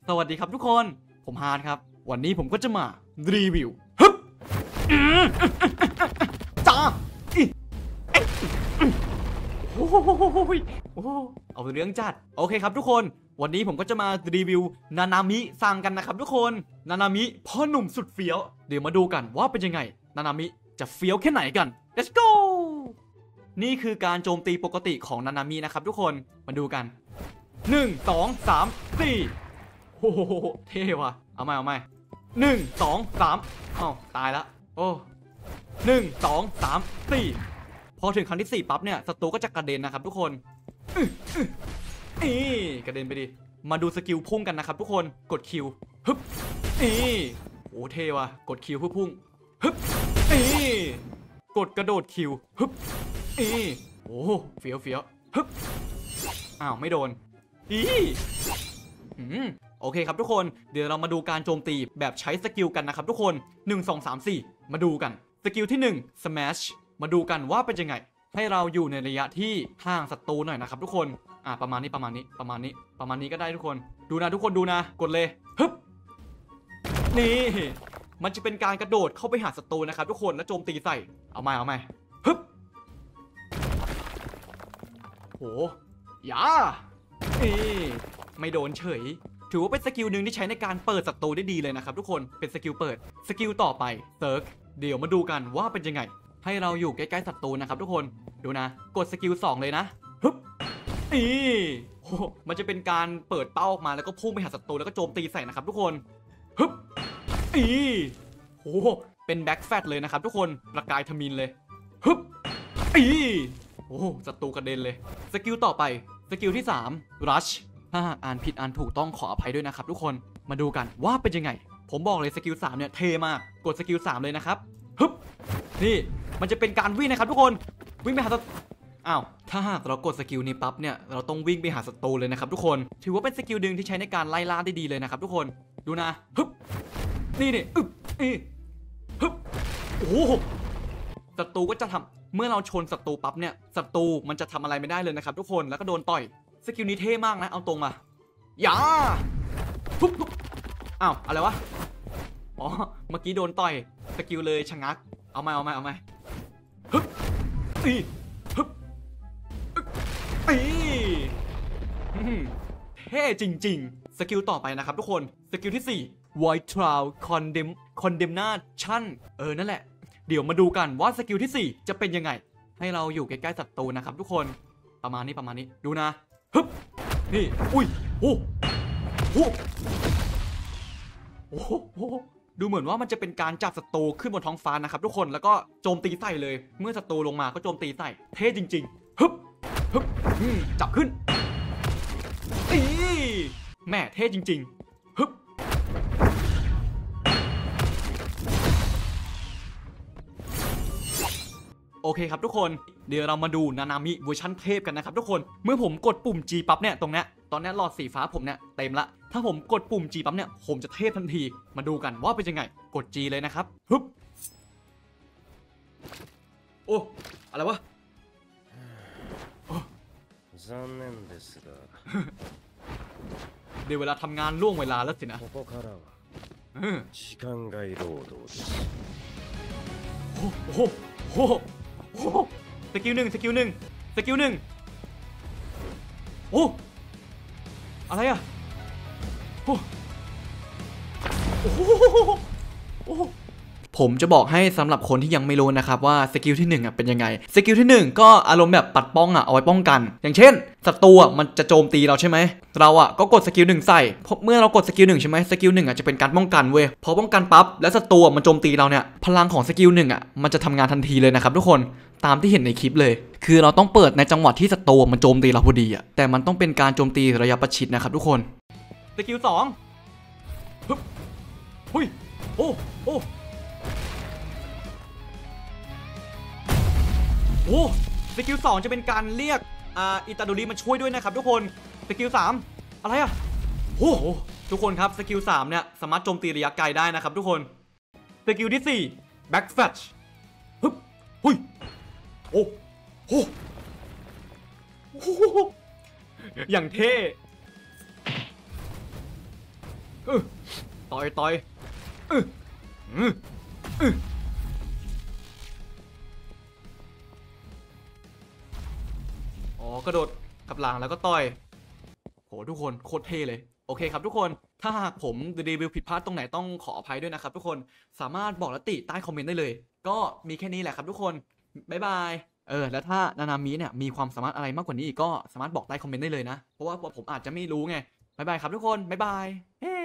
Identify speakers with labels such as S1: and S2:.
S1: สวัสดีครับทุกคนผมฮาร์ดครับวันนี้ผมก็จะมารีวิวฮึบจ้าโอ้โหเอาเรื่องจัดโอเคครับทุกคนวันนี้ผมก็จะมารีวิวนานามิซังกันนะครับทุกคนนานามิพ่อหนุ่มสุดเฟี้ยวเดี๋ยวมาดูกันว่าเป็นยังไงนานามิจะเฟี้ยวแค่ไหนกัน let's go นี่คือการโจมตีปกติของนานามินะครับทุกคนมาดูกัน1 2 3 4โอ้โหเท่ว่ะเอาใหม่1 2 3อ้าวตายละโอ้1 2 3 4พอถึงครั้งที่4ปั๊บเนี่ยศัตรูก็จะกระเด็นนะครับทุกคนกระเด็นไปดิมาดูสกิลพุ่งกันนะครับทุกคนกดคิวฮึบโอ้เท่ว่ะกดคิวเพื่อพุ่งฮึบกดกระโดดคิวฮึบโอ้เฟี้ยวฮึบอ้าวไม่โดนโอเคครับทุกคนเดี๋ยวเรามาดูการโจมตีแบบใช้สกิลกันนะครับทุกคน1 2 3 4มาดูกันสกิลที่1 smash มาดูกันว่าเป็นยังไงให้เราอยู่ในระยะที่ห่างศัตรูหน่อยนะครับทุกคนประมาณนี้ก็ได้ทุกคนดูนะทุกคนดูนะกดเลยฮึบนี่มันจะเป็นการกระโดดเข้าไปหาศัตรูนะครับทุกคนแล้วโจมตีใส่เอาใหม่ฮึบโหยาไม่โดนเฉยถือว่าเป็นสกิลหนึ่งที่ใช้ในการเปิดศัตรูได้ดีเลยนะครับทุกคนเป็นสกิลเปิดสกิลต่อไปเซิร์ฟเดี๋ยวมาดูกันว่าเป็นยังไงให้เราอยู่ใกล้ๆศัตรูนะครับทุกคนดูนะกดสกิล2เลยนะฮึบมันจะเป็นการเปิดเป้าออกมาแล้วก็พุ่งไปหาศัตรูแล้วก็โจมตีใส่นะครับทุกคนฮึบเป็นแบ็กแฟตเลยนะครับทุกคนประกายทมินเลยฮึบศัตรูกระเด็นเลยสกิลต่อไปสกิลที่3 rush ถ้าหากอ่านผิดอ่านถูกต้องขออภัยด้วยนะครับทุกคนมาดูกันว่าเป็นยังไงผมบอกเลยสกิล3เนี่ยเท่มากกดสกิล3เลยนะครับฮึบนี่มันจะเป็นการวิ่งนะครับทุกคนวิ่งไปหาศัตรูถ้าหากเรากดสกิลนี้ปั๊บเนี่ยเราต้องวิ่งไปหาศัตรูเลยนะครับทุกคนถือว่าเป็นสกิลหนึ่งที่ใช้ในการไล่ล่าได้ดีเลยนะครับทุกคนดูนะฮึบนี่ฮึบศัตรูก็จะทำเมื่อเราชนศัตรูปั๊บเนี่ยศัตรูมันจะทำอะไรไม่ได้เลยนะครับทุกคนแล้วก็โดนต่อยสกิลนี้เท่มากนะเอาตรงมาอย่าทุบอะไรวะอ๋อเมื่อกี้โดนต่อยสกิลเลยชะงักเอาใหม่ฮึบฮึบเท่จริงๆสกิลต่อไปนะครับทุกคนสกิลที่4 Void Trial Condemnation นั่นแหละเดี๋ยวมาดูกันว่าสกิลที่4จะเป็นยังไงให้เราอยู่ใกล้ๆศัตรูนะครับทุกคนประมาณนี้ดูนะฮึบนี่ดูเหมือนว่ามันจะเป็นการจับศัตรูขึ้นบนท้องฟ้านะครับทุกคนแล้วก็โจมตีใส่เลยเมื่อศัตรูลงมาก็โจมตีใส่เท่จริงๆฮึบจับขึ้นแม่เท่จริงๆฮึบโอเคครับทุกคนเดี๋ยวเรามาดูนานามิเวอร์ชันเทพกันนะครับทุกคนเมื่อผมกดปุ่ม G ปั๊บเนี่ยตรงเนี้ยตอนนี้หลอดสีฟ้าผมเนี่ยเต็มละถ้าผมกดปุ่ม G ปั๊บเนี่ยผมจะเทพทันทีมาดูกันว่าเป็นยังไงกด G เลยนะครับฮึบโอ้อะไรวะเดี๋ยวเวลาทำงานล่วงเวลาแล้วสินะสกิลหนึ่งโอ้อะไรอ่ะผมจะบอกให้สำหรับคนที่ยังไม่รู้นะครับว่าสกิลที่1เป็นยังไงสกิลที่1ก็อารมณ์แบบปัดป้องเอาไว้ป้องกันอย่างเช่นศัตรูมันจะโจมตีเราใช่ไหมเราก็กดสกิล1ใส่เมื่อเรากดสกิล1ใช่ไหมสกิล1จะเป็นการป้องกันเว้ยพอป้องกันปั๊บแล้วศัตรูมันโจมตีเราเนี่ยพลังของสกิล1มันจะทำงานทันทีเลยนะครับทุกคนตามที่เห็นในคลิปเลยคือเราต้องเปิดในจังหวะที่ศัตรูมันโจมตีเราพอดีแต่มันต้องเป็นการโจมตีระยะประชิดนะครับทุกคนสกิล2ฮึบสกิล2จะเป็นการเรียกอิตาโดริมาช่วยด้วยนะครับทุกคนสกิล3อะไรอ่ะทุกคนครับสกิล3เนี่ยสามารถโจมตีระยะไกลได้นะครับทุกคนสกิลที่4 Back Fetch ฮึบอย่างเท่เออต่อยเออเออเอออ๋อกระโดดกลับหลังแล้วก็ต่อยโหทุกคนโคตรเท่เลยโอเคครับทุกคนถ้าหากผมรีวิวผิดพลาดตรงไหนต้องขออภัยด้วยนะครับทุกคนสามารถบอกและติใต้คอมเมนต์ได้เลยก็มีแค่นี้แหละครับทุกคนบ๊ายบายแล้วถ้านานามิเนี่ยมีความสามารถอะไรมากกว่านี้อีกก็สามารถบอกใต้คอมเมนต์ได้เลยนะเพราะว่าผมอาจจะไม่รู้ไงบ๊ายบายครับทุกคนบ๊ายบาย